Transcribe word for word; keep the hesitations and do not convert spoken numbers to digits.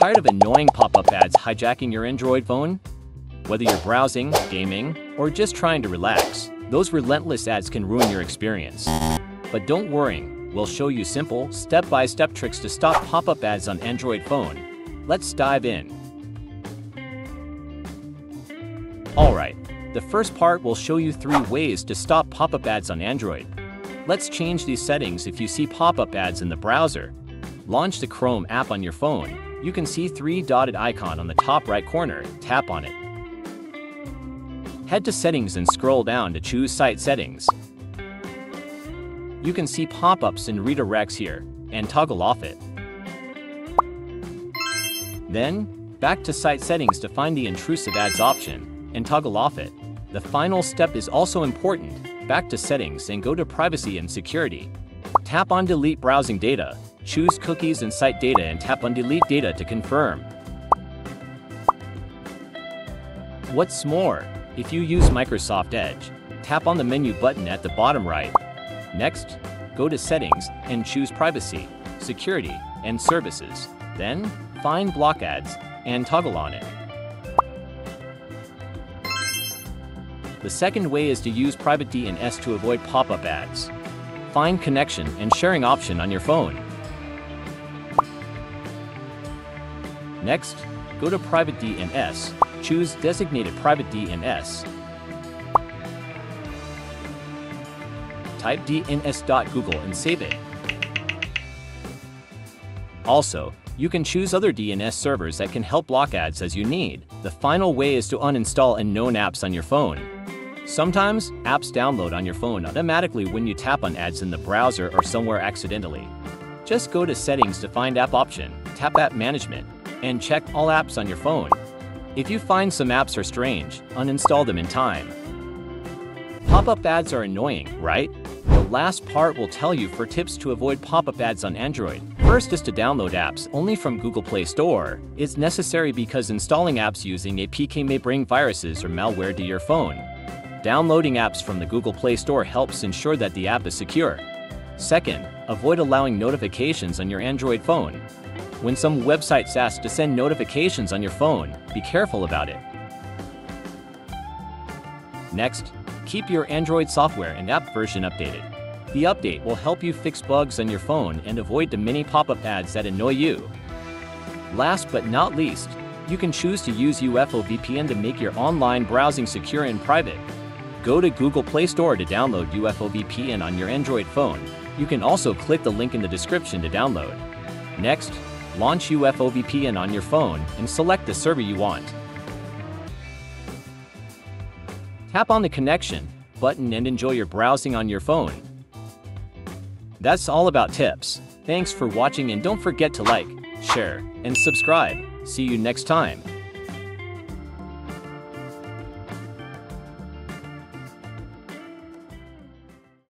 Tired of annoying pop-up ads hijacking your Android phone? Whether you're browsing, gaming, or just trying to relax, those relentless ads can ruin your experience. But don't worry, we'll show you simple, step-by-step tricks to stop pop-up ads on Android phone. Let's dive in. Alright, the first part will show you three ways to stop pop-up ads on Android. Let's change these settings. If you see pop-up ads in the browser, launch the Chrome app on your phone. You can see three dotted icon on the top right corner, tap on it. Head to Settings and scroll down to choose Site Settings. You can see pop-ups and redirects here, and toggle off it. Then, back to Site Settings to find the intrusive ads option, and toggle off it. The final step is also important. Back to Settings and go to Privacy and Security. Tap on Delete Browsing Data, choose Cookies and Site Data and tap on Delete Data to confirm. What's more, if you use Microsoft Edge, tap on the menu button at the bottom right. Next, go to Settings and choose Privacy, Security, and Services. Then, find Block Ads and toggle on it. The second way is to use Private D N S to avoid pop-up ads. Find Connection and Sharing option on your phone. Next, go to Private D N S, choose Designated Private D N S. Type D N S dot google and save it. Also, you can choose other D N S servers that can help block ads as you need. The final way is to uninstall unknown apps on your phone. Sometimes, apps download on your phone automatically when you tap on ads in the browser or somewhere accidentally. Just go to Settings to find App option, tap App Management, and check all apps on your phone. If you find some apps are strange, uninstall them in time. Pop-up ads are annoying, right? The last part will tell you four tips to avoid pop-up ads on Android. First is to download apps only from Google Play Store. It's necessary because installing apps using A P K may bring viruses or malware to your phone. Downloading apps from the Google Play Store helps ensure that the app is secure. Second, avoid allowing notifications on your Android phone. When some websites ask to send notifications on your phone, be careful about it. Next, keep your Android software and app version updated. The update will help you fix bugs on your phone and avoid the many pop-up ads that annoy you. Last but not least, you can choose to use U F O V P N to make your online browsing secure and private. Go to Google Play Store to download U F O V P N on your Android phone. You can also click the link in the description to download. Next, launch U F O V P N on your phone and select the server you want. Tap on the Connection button and enjoy your browsing on your phone. That's all about tips. Thanks for watching and don't forget to like, share, and subscribe. See you next time.